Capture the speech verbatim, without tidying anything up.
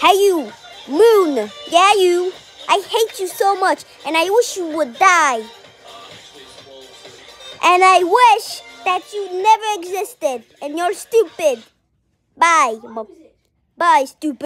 Hey you, Moon, yeah you. I hate you so much and I wish you would die. And I wish that you never existed and you're stupid. Bye. Bye, stupid.